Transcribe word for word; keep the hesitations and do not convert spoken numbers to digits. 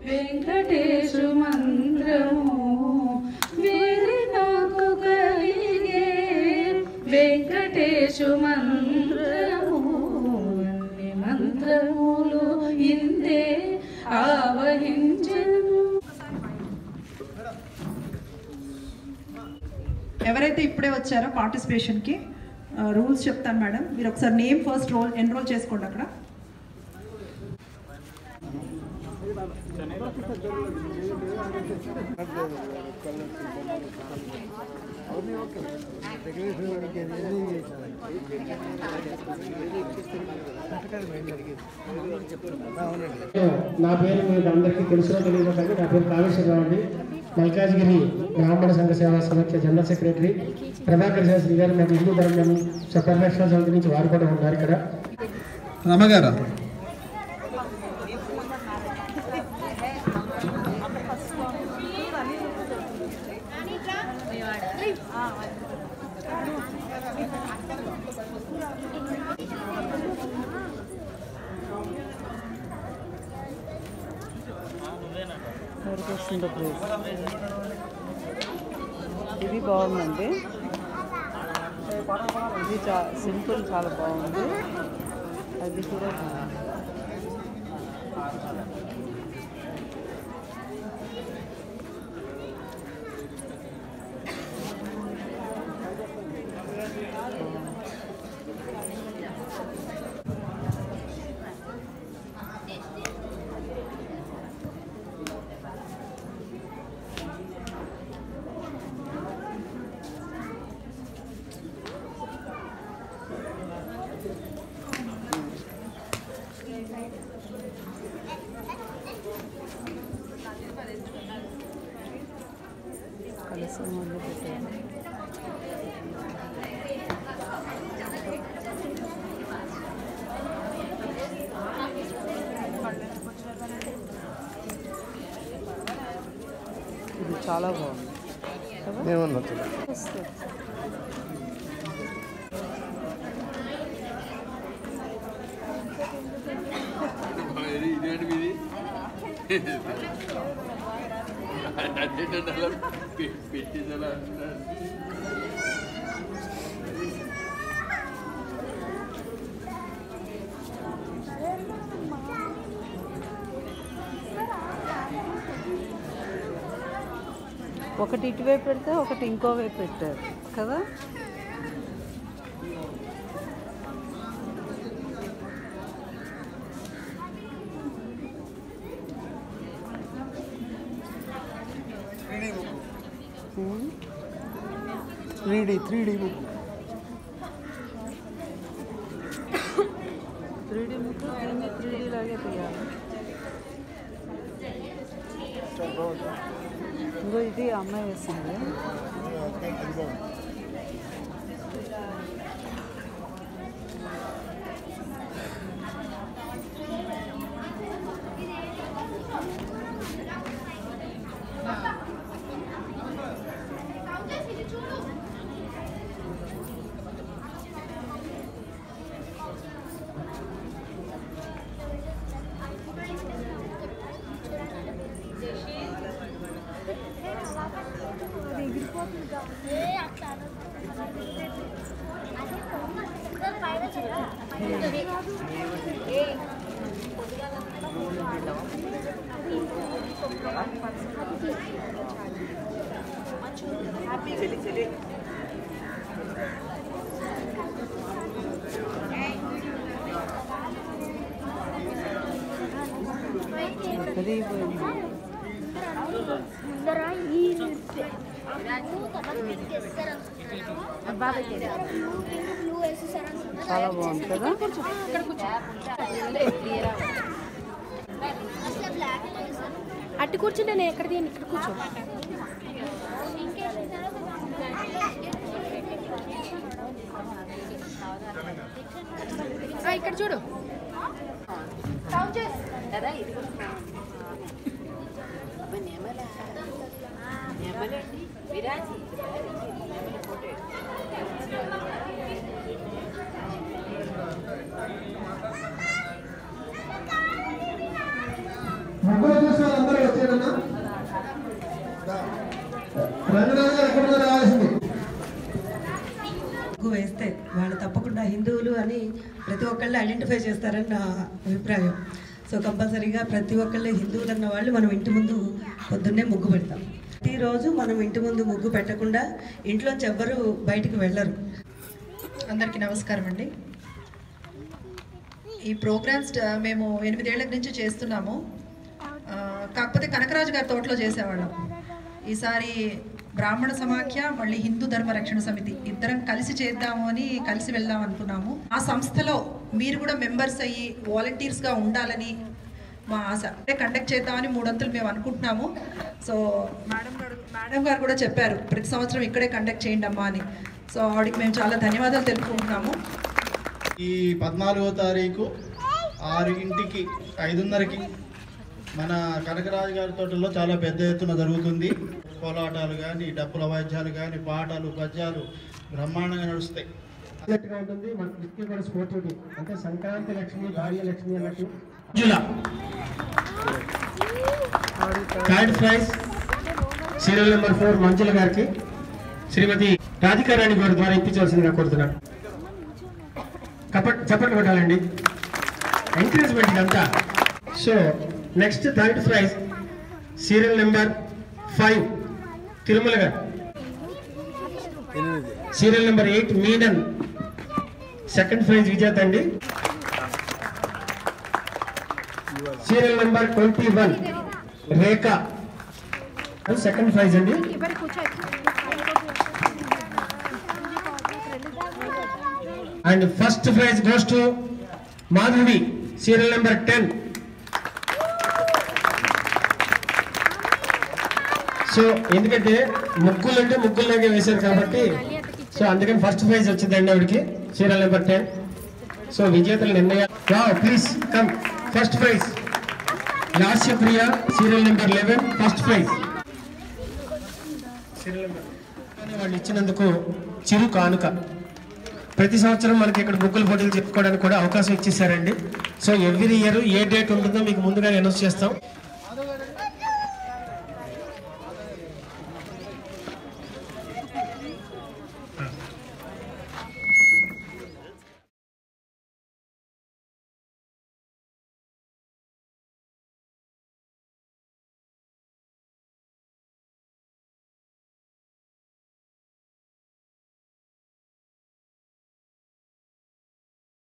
వెంకటేశు మంత్రము వేరే నాకు కలిగే వెంకటేశు మంత్రము అన్ని మంత్రములు ఇందే ఆవహించను. ఎవరైతే ఇప్పుడే వచ్చారో పార్టిసిపేషన్కి రూల్స్ చెప్తాను మేడం. మీరు ఒకసారి నేమ్ ఫస్ట్ రోల్ ఎన్రోల్ చేసుకోండి అక్కడ. నా పేరు మీకు అందరికీ తెలుసులో తెలియదు కానీ నా పేరు కాళేశ్వరరావు అండి. మల్కాజ్గిరి బ్రాహ్మణ సంఘ సేవా సమాఖ్య జనరల్ సెక్రటరీ. ప్రభాకర్ శాస్త్రి గారు మాకు హిందూ ధర్మం పరిరక్షణ సమితి నుంచి వారు కూడా ఉన్నారు ఇక్కడ. రామగారా ఇది బాగుందండి. ఇది చా సింపుల్ చాలా బాగుంది. అది కూడా బాగుంది. కలసంలో పెట్టాను. ఇది చాలా బాగుంది కదా. ఒకటి ఇటువైపు పెడితే ఒకటి ఇంకో వైపు పెట్టారు కదా. Three D three D book three D book దీన్ని త్రీ డీ లాగే తీయాలి. ఇంకో ఇది అమ్మాయి వేసింది. చాలా బాగుంది కదా. అట్టి కూర్చుంటే నేను ఎక్కడ దీన్ని ఇక్కడ కూర్చో. ఇక్కడ చూడు ముగ్గురు చూసిన అందరూ హిందువులు అని ప్రతి ఒక్కళ్ళు ఐడెంటిఫై చేస్తారని నా అభిప్రాయం. సో కంపల్సరీగా ప్రతి ఒక్కళ్ళు హిందువులు అన్న వాళ్ళు మనం ఇంటి ముందు పొద్దున్నే ముగ్గు పెడతాం. ప్రతిరోజు మనం ఇంటి ముందు ముగ్గు పెట్టకుండా ఇంట్లోంచి ఎవ్వరూ బయటికి వెళ్ళరు. అందరికీ నమస్కారం అండి. ఈ ప్రోగ్రామ్స్ మేము ఎనిమిదేళ్ల నుంచి చేస్తున్నాము. కాకపోతే కనకరాజు గారి తోటలో చేసేవాళ్ళం. ఈసారి బ్రాహ్మణ సమాఖ్య మళ్ళీ హిందూ ధర్మ రక్షణ సమితి ఇద్దరం కలిసి చేద్దాము అని కలిసి వెళ్దాం అనుకున్నాము. ఆ సంస్థలో మీరు కూడా మెంబర్స్ అయ్యి వాలంటీర్స్గా ఉండాలని మా ఆశ. అంటే కండక్ట్ చేద్దామని మూడొంతులు మేము అనుకుంటున్నాము. సో మేడం గారు మేడం గారు కూడా చెప్పారు ప్రతి సంవత్సరం ఇక్కడే కండక్ట్ చేయండి అమ్మా అని. సో ఆవిడకి మేము చాలా ధన్యవాదాలు తెలుపుకుంటున్నాము. ఈ పద్నాలుగో తారీఖు ఆరింటికి ఐదున్నరకి మన కనకరాజు గారి తోటలో చాలా పెద్ద ఎత్తున జరుగుతుంది. కోలాటాలు కానీ, డప్పుల వాయిద్యాలు కానీ, పాటలు, పద్యాలు బ్రహ్మాండంగా నడుస్తాయి. ఉంటుంది మన దృష్టి కూడా స్పోర్టివిటీ అంటే సంక్రాంతి లక్ష్మి, భాగ్యలక్ష్మి అన్నట్టు. Third prize serial number four Manjula గారికి శ్రీమతి రాధికారాణి గారి ద్వారా ఇప్పించవలసిందిగా కోరుతున్నాను. కపట్ చప్పట్లు కొట్టాలండి, ఎంకరేజ్మెంట్ ఇదంతా. So next third prize serial number five Tirumala గారు, serial number eight Menon second prize విజేత అండి. Serial number twenty one Rekha second prize అండి. And first prize goes to Madhavi serial number ten. So ఎందుకంటే ముగ్గులు అంటే ముగ్గుల్లాగే వేశారు కాబట్టి సో అందుకని ఫస్ట్ ప్రైజ్ వచ్చిందండి ఆవిడకి సీరియల్ నెంబర్ టెన్. సో విజేతలు నిర్ణయం. Please come. First prize Lasya Priya serial number eleven first prize. Serial number వాళ్ళు ఇచ్చినందుకు చిరు కానుక. ప్రతి సంవత్సరం మనకి ఇక్కడ ముగ్గుల పోటీలు చెప్పుకోవడానికి కూడా అవకాశం ఇచ్చేసారండి. సో ఎవ్రీ ఇయర్ ఏ డేట్ ఉంటుందో మీకు ముందుగానే అనౌన్స్ చేస్తాం.